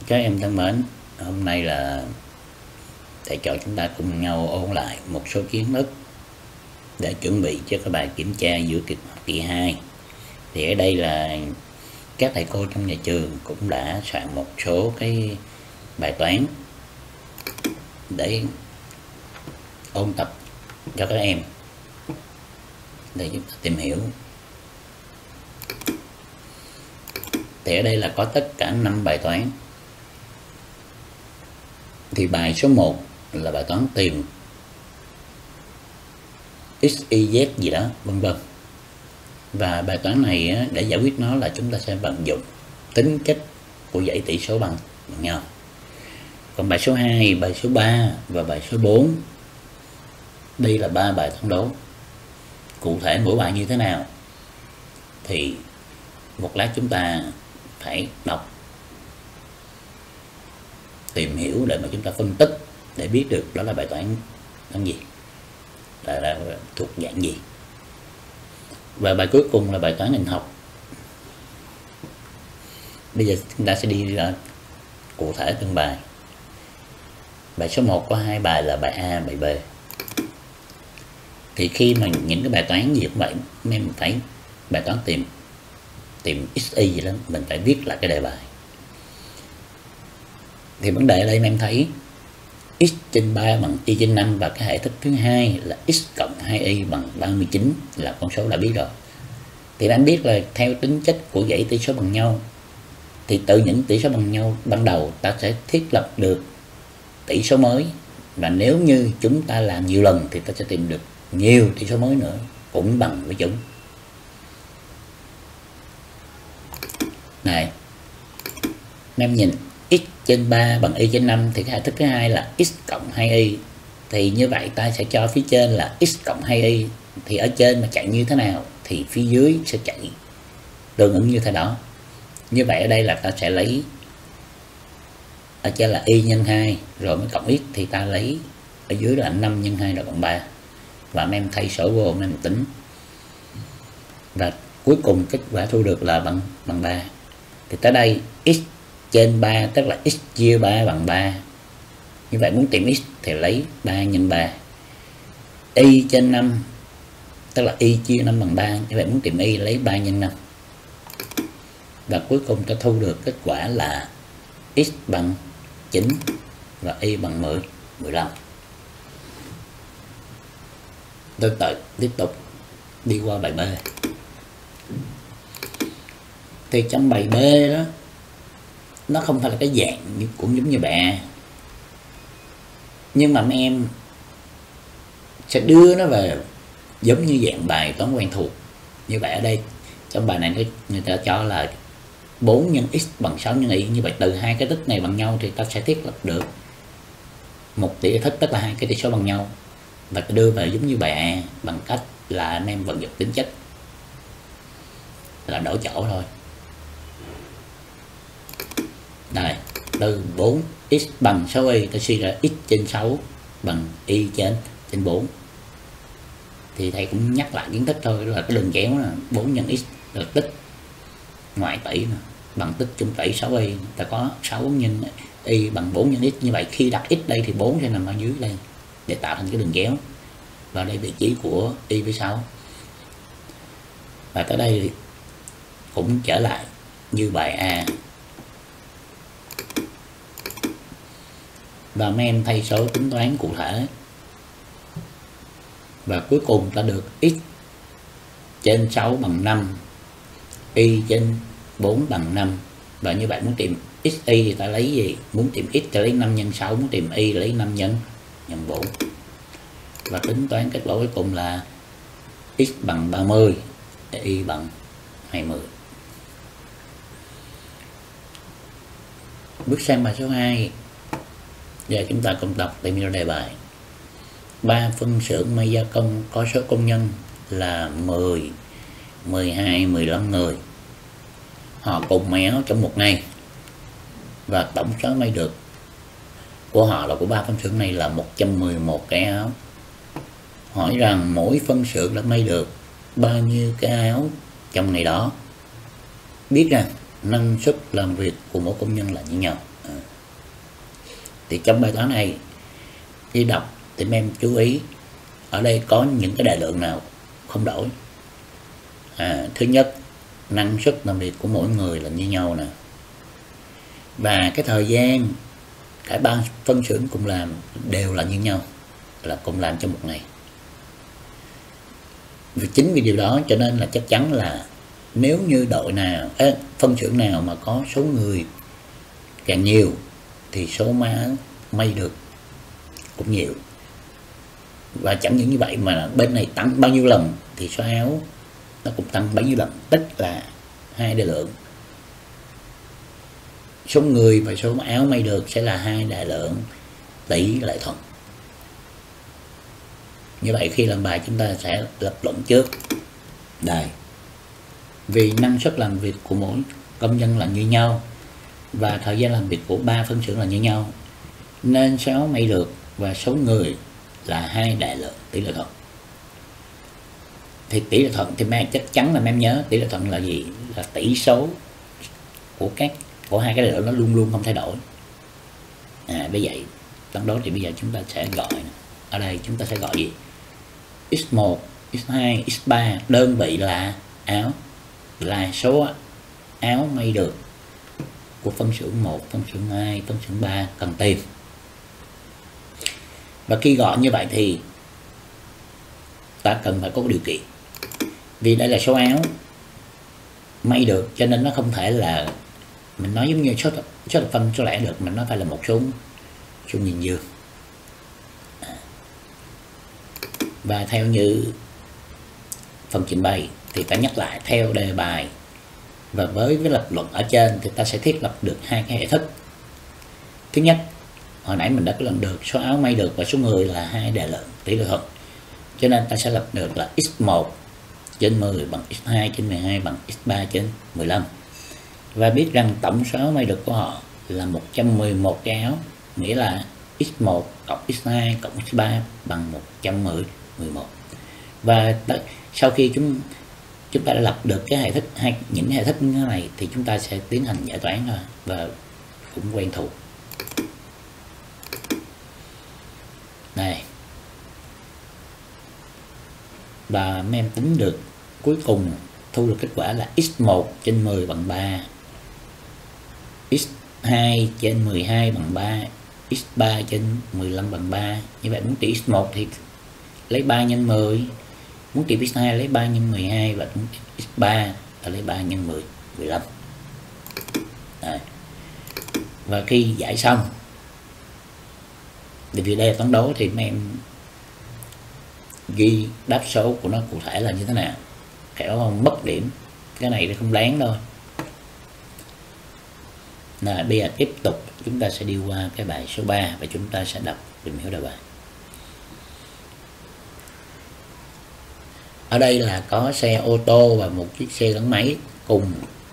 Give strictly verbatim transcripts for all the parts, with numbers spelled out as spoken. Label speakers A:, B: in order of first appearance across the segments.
A: Các em thân mến, hôm nay là thầy trò chúng ta cùng nhau ôn lại một số kiến thức để chuẩn bị cho các bài kiểm tra giữa kỳ học kỳ hai. Thì ở đây là các thầy cô trong nhà trường cũng đã soạn một số cái bài toán để ôn tập cho các em để chúng ta tìm hiểu. Thì ở đây là có tất cả năm bài toán. Thì bài số một là bài toán tìm x, y, z gì đó vân vân. Và bài toán này để giải quyết nó là chúng ta sẽ vận dụng tính chất của dãy tỷ số bằng bằng nhau. Còn bài số hai, bài số ba và bài số bốn, đây là ba bài toán đố. Cụ thể mỗi bài như thế nào thì một lát chúng ta phải đọc, tìm hiểu để mà chúng ta phân tích để biết được đó là bài toán toán gì, là, là thuộc dạng gì. Và bài cuối cùng là bài toán hình học. Bây giờ chúng ta sẽ đi ra cụ thể từng bài. Bài số một có hai bài là bài A, bài B. Thì khi mà những cái bài toán gì cũng vậy, mình phải bài toán tìm tìm x, y gì đó, mình phải viết lại cái đề bài. Thì vấn đề ở đây em thấy x trên ba bằng y trên năm, và cái hệ thức thứ hai là x cộng hai y bằng ba mươi chín là con số đã biết rồi. Thì anh biết là theo tính chất của dãy tỷ số bằng nhau thì từ những tỷ số bằng nhau ban đầu ta sẽ thiết lập được tỷ số mới, và nếu như chúng ta làm nhiều lần thì ta sẽ tìm được nhiều tỷ số mới nữa cũng bằng với chúng. Này, em nhìn x trên ba bằng y trên năm thì cái hệ thức thứ hai là x cộng hai y. Thì như vậy ta sẽ cho phía trên là x cộng hai y, thì ở trên mà chạy như thế nào thì phía dưới sẽ chạy tương ứng như thế đó. Như vậy ở đây là ta sẽ lấy ở trên là y nhân hai rồi mới cộng x, thì ta lấy ở dưới là năm nhân hai là bằng ba, và em thay số vô em tính, và cuối cùng kết quả thu được là bằng bằng ba. Thì tới đây x trên ba tức là x chia ba bằng ba. Như vậy muốn tìm x thì lấy ba nhân ba. Y trên năm tức là y chia năm bằng ba. Như vậy muốn tìm y lấy ba nhân năm. Và cuối cùng ta thu được kết quả là x bằng chín và y bằng mười, mười lăm. Tương tự tiếp tục đi qua bài B. Thì trong bài B đó nó không phải là cái dạng như, cũng giống như bài A, nhưng mà mấy em sẽ đưa nó về giống như dạng bài toán quen thuộc. Như vậy ở đây trong bài này người ta cho là bốn nhân x bằng sáu nhân y. Như vậy từ hai cái tích này bằng nhau thì ta sẽ thiết lập được một tỷ thức, tức là hai cái tỷ số bằng nhau, và ta đưa về giống như bài A bằng cách là anh em vận dụng tính chất, là đổi chỗ thôi. Đây, từ bốn x bằng sáu y, ta suy ra x trên sáu bằng y trên trên bốn. Thì thầy cũng nhắc lại kiến thức thôi, là cái đường kéo là bốn nhân x là tích ngoại tỷ mà, bằng tích chung tỷ sáu y, ta có sáu nhân y bằng bốn nhân x. Như vậy khi đặt x đây thì bốn sẽ nằm ở dưới đây để tạo thành cái đường kéo, và đây vị trí của y với sáu. Và tới đây thì cũng trở lại như bài A, và mấy em thay số tính toán cụ thể, và cuối cùng ta được x trên sáu bằng năm, y trên bốn bằng năm. Và như vậy muốn tìm x, y thì ta lấy gì? Muốn tìm x thì lấy năm nhân sáu, muốn tìm y lấy năm nhân nhân bốn. Và tính toán kết quả cuối cùng là x bằng ba mươi, y bằng hai mươi. Bước sang bài số hai. Giờ chúng ta cùng đọc tìm hiểu đề bài. Ba phân xưởng may gia công có số công nhân là mười, mười hai, mười lăm người. Họ cùng may áo trong một ngày, và tổng số may được của họ là của ba phân xưởng này là một trăm mười một cái áo. Hỏi rằng mỗi phân xưởng đã may được bao nhiêu cái áo trong ngày đó. Biết rằng năng suất làm việc của mỗi công nhân là như nhau. À. Thì trong bài toán này khi đọc thì mấy em chú ý ở đây có những cái đại lượng nào không đổi. À, thứ nhất, năng suất làm việc của mỗi người là như nhau nè, và cái thời gian cả ba phân xưởng cùng làm đều là như nhau, là cùng làm trong một ngày. Vì chính vì điều đó cho nên là chắc chắn là nếu như đội nào, ế, phân xưởng nào mà có số người càng nhiều thì số má may được cũng nhiều. Và chẳng những như vậy mà bên này tăng bao nhiêu lần thì số áo nó cũng tăng bấy nhiêu lần, tức là hai đại lượng. Số người và số áo may được sẽ là hai đại lượng tỷ lệ thuận. Như vậy khi làm bài chúng ta sẽ lập luận trước. Đây, vì năng suất làm việc của mỗi công nhân là như nhau và thời gian làm việc của ba phân xưởng là như nhau, nên số áo may được và số người là hai đại lượng tỷ lệ thuận. Thì tỷ lệ thuận thì mấy chắc chắn là mấy em nhớ tỷ lệ thuận là gì? Là tỷ số của các của hai cái đại lượng nó luôn luôn không thay đổi. À, bởi vậy toán đó thì bây giờ chúng ta sẽ gọi, ở đây chúng ta sẽ gọi gì? x một, x hai, x ba, đơn vị là áo, là số áo may được của phân xưởng một, phân xưởng hai, phân xưởng ba cần tìm. Và khi gọi như vậy thì ta cần phải có điều kiện. Vì đây là số áo may được cho nên nó không thể là mình nói giống như số số thập phân số lẻ được, mình nó phải là một số số nhìn dương. À. Và theo như phần trình bày thì ta nhắc lại theo đề bài và với cái lập luận ở trên thì ta sẽ thiết lập được hai cái hệ thức. Thứ nhất, hồi nãy mình đã có lần được số áo may được và số người là hai đại lượng tỷ lệ thuận, cho nên ta sẽ lập được là x một trên mười bằng x hai trên mười hai bằng x ba trên mười lăm, và biết rằng tổng số áo may được của họ là một trăm mười một cái áo, nghĩa là x một cộng x hai cộng x ba bằng một trăm mười, mười một. Và sau khi chúng chúng ta đã lập được cái hệ thức hai những hệ thức như thế này thì chúng ta sẽ tiến hành giải toán thôi và cũng quen thuộc. Này, và mấy em tính được cuối cùng thu được kết quả là x một trên mười bằng ba, x hai trên mười hai bằng ba, x ba trên mười lăm bằng ba. Như vậy muốn trị x một thì lấy ba nhân mười, muốn trị x hai lấy ba nhân mười hai, và muốn trị x ba là lấy ba nhân mười, mười lăm. Đấy. Và khi giải xong thì vì đây là toán đố thì mấy em ghi đáp số của nó cụ thể là như thế nào, kẻo không mất điểm. Cái này thì không đáng đâu. Là bây giờ tiếp tục chúng ta sẽ đi qua cái bài số ba và chúng ta sẽ đọc tìm hiểu đề bài. Ở đây là có xe ô tô và một chiếc xe gắn máy cùng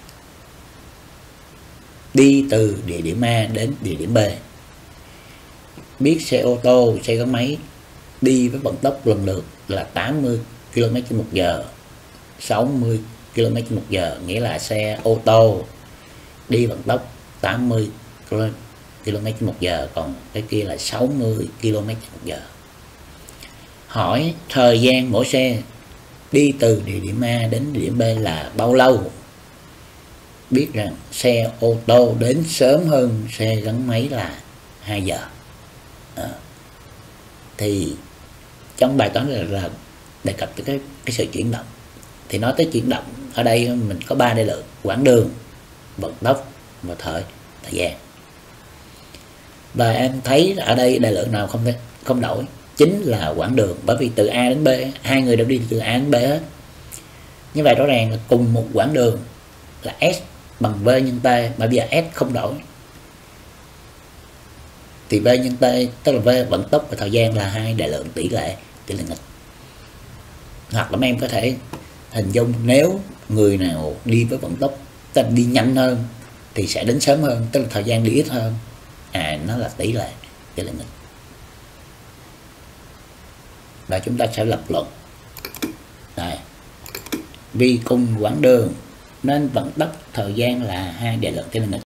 A: đi từ địa điểm A đến địa điểm B. Biết xe ô tô, xe gắn máy đi với vận tốc lần lượt là tám mươi ki lô mét trên một giờ, sáu mươi ki lô mét trên một giờ, nghĩa là xe ô tô đi vận tốc tám mươi ki lô mét trên một giờ, còn cái kia là sáu mươi ki lô mét trên một giờ. Hỏi thời gian mỗi xe đi từ địa điểm A đến địa điểm B là bao lâu? Biết rằng xe ô tô đến sớm hơn xe gắn máy là hai giờ. À, thì trong bài toán là, là đề cập tới cái, cái sự chuyển động. Thì nói tới chuyển động ở đây mình có ba đại lượng: quãng đường, vận tốc và thời thời gian. Và em thấy ở đây đại lượng nào không không đổi? Chính là quãng đường, bởi vì từ A đến B hai người đều đi từ A đến B hết. Như vậy rõ ràng là cùng một quãng đường là S bằng V nhân T, mà bây giờ S không đổi thì V nhân T tức là V vận tốc và thời gian là hai đại lượng tỷ lệ tỷ lệ nghịch. Hoặc là mấy em có thể hình dung nếu người nào đi với vận tốc tức là đi nhanh hơn thì sẽ đến sớm hơn, tức là thời gian đi ít hơn. À, nó là tỷ lệ tỷ lệ nghịch. Và chúng ta sẽ lập luận. Đây. Vì cùng quãng đường nên vận tốc thời gian là hai đại lượng tỷ lệ nghịch.